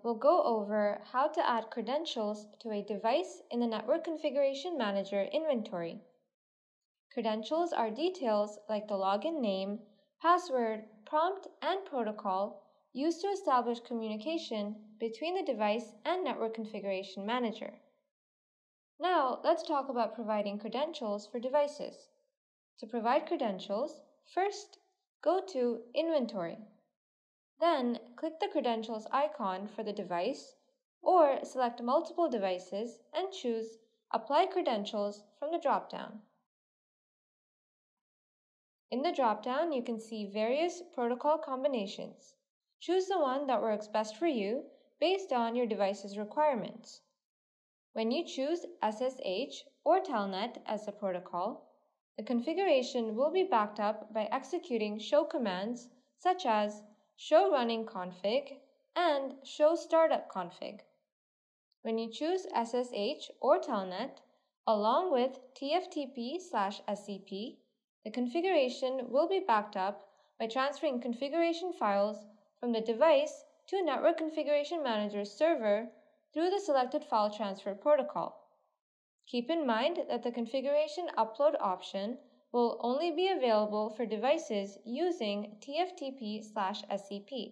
we'll go over how to add credentials to a device in the Network Configuration Manager inventory. Credentials are details like the login name, password, prompt, and protocol used to establish communication between the device and Network Configuration Manager. Now, let's talk about providing credentials for devices. To provide credentials, first, go to Inventory. Then, click the credentials icon for the device, or select multiple devices and choose Apply Credentials from the drop-down. In the drop-down, you can see various protocol combinations. Choose the one that works best for you based on your device's requirements. When you choose SSH or Telnet as the protocol, the configuration will be backed up by executing show commands such as show running config and show startup config. When you choose SSH or Telnet, along with TFTP/SCP, the configuration will be backed up by transferring configuration files from the device to Network Configuration Manager's server through the selected file transfer protocol. Keep in mind that the configuration upload option will only be available for devices using TFTP/SCP.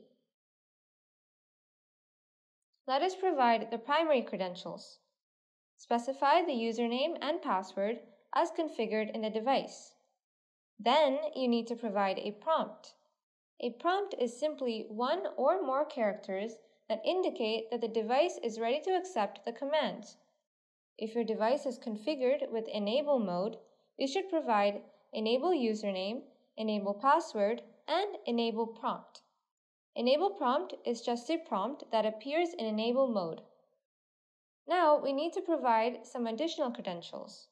Let us provide the primary credentials. Specify the username and password as configured in the device. Then you need to provide a prompt. A prompt is simply one or more characters that indicate that the device is ready to accept the commands. If your device is configured with Enable mode, you should provide Enable username, Enable password, and Enable prompt. Enable prompt is just a prompt that appears in Enable mode. Now we need to provide some additional credentials.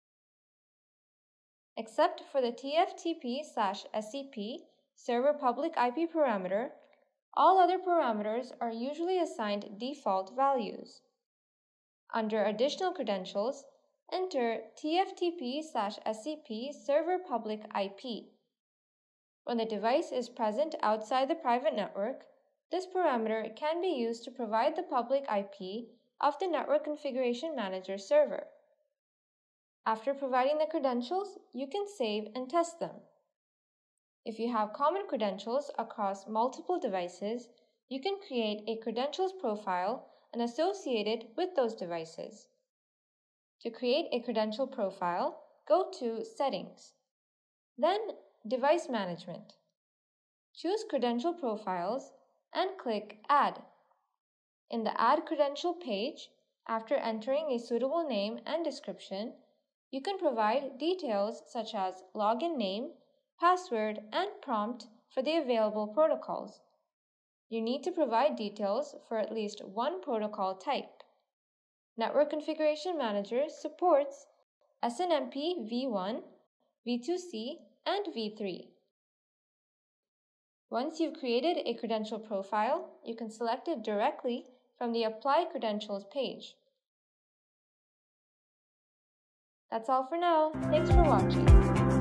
Except for the TFTP/SCP server public IP parameter, all other parameters are usually assigned default values. Under Additional Credentials, enter TFTP/SCP server public IP. When the device is present outside the private network, this parameter can be used to provide the public IP of the Network Configuration Manager server. After providing the credentials, you can save and test them. If you have common credentials across multiple devices, you can create a credentials profile and associate it with those devices. To create a credential profile, go to Settings. Then, Device Management. Choose Credential Profiles and click Add. In the Add Credential page, after entering a suitable name and description, you can provide details such as login name, password, and prompt for the available protocols. You need to provide details for at least one protocol type. Network Configuration Manager supports SNMP v1, v2c, and v3. Once you've created a credential profile, you can select it directly from the Apply Credentials page. That's all for now. Thanks for watching.